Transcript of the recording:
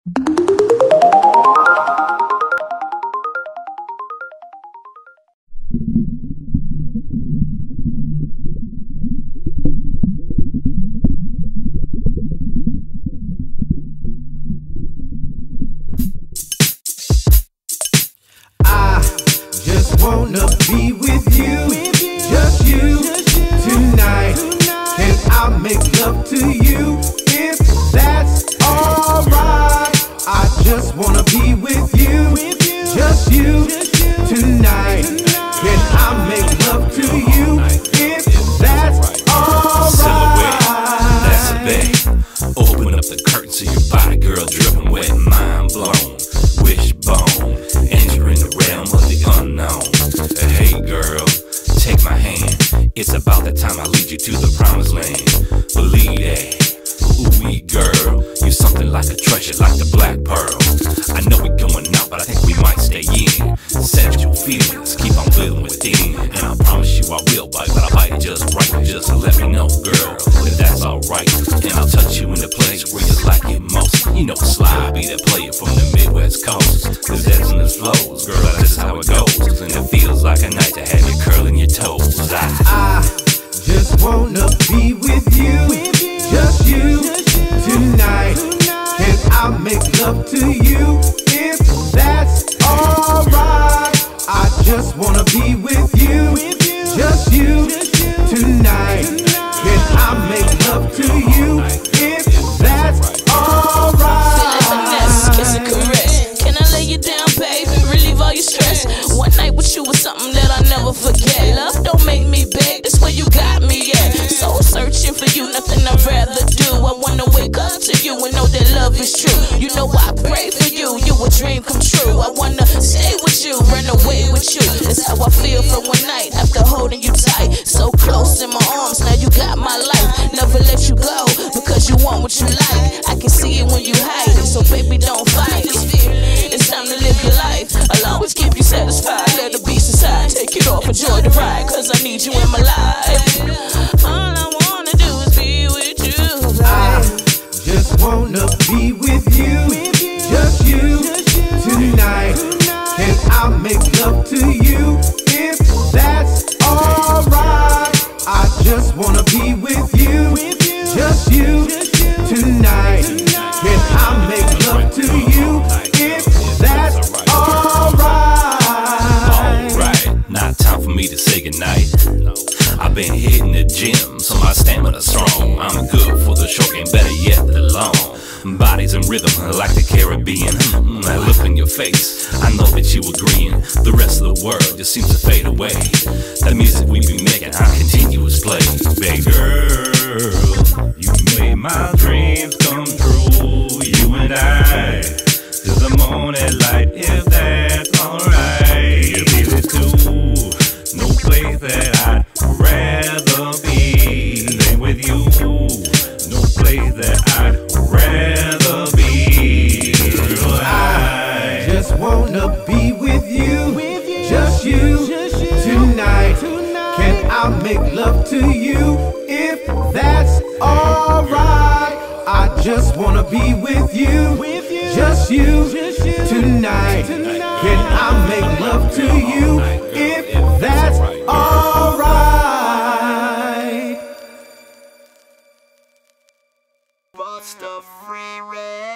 Wanna be with you, just you tonight. Can I make love to you if that's alright? I just wanna be with you, just you tonight. Can I make love to you if that's alright? That's a bet. Open up the curtain so your body, girl, dripping wet, mind blown, wishbone, entering the realm of the unknown. Hey girl, take my hand. It's about the time I lead you to the promised land. Believe that. Ooh-wee girl, you're something like a treasure, like the black pearl. I know we're going out, but I think we might stay in. Sensual feelings keep on building within, and I promise you I will bite, but I bite it just right. Just let me know, girl, if that's alright. And I'll touch you in the place where you like it most. You know, Sly be that player from the Midwest coast. There's ebbs and there's flows, girl, this is how it goes. And it feels like a night to have you curling your toes. I just wanna be with you, just you tonight. Can I make love to you if that's alright? I just wanna be with you, just you tonight. Can I make love to you if that's alright? Feel like finesse, kiss and caress. Can I lay you down, baby, relieve all your stress? One night with you was something that I never forget. Love don't make me beg, that's where you got me at. Soul searching for you, nothing I'd rather do. I wanna wake up to you and know that love is true. You know I pray for you, you a dream come true. I wanna stay with you, run away with you. That's how I feel from one night after holding you tight. So close in my arms, now you got my life. Never let you go, because you want what you like. I can see it when you hide it, so baby don't fight it. It's time to live your life, I'll always keep you satisfied. Let the beast inside, take it off, enjoy the ride, cause I need you in my life. All I wanna do is be with you, I just wanna be with you, just you tonight. Can I make love to you if that's alright? I just wanna be with you, just you tonight. Can I make love to you if that's alright? Alright, not time for me to say goodnight. I've been hitting the gym, so my stamina's strong. I'm good for the short game, better yet the long. Bodies in rhythm like the Caribbean. That look in your face, I know that you agreeing. The rest of the world just seems to fade away. That music we be making on continuous play. Baby girl, you made my dreams come true. You and I, to the morning light, if that's alright. You feel it too. No place that I'd rather be than with you. No place that I'd rather be. I just wanna be with you, just you tonight. Can I make love to you if that's alright? I just wanna be with you, just you tonight. Can I make love to you if that's alright? What's the free rate?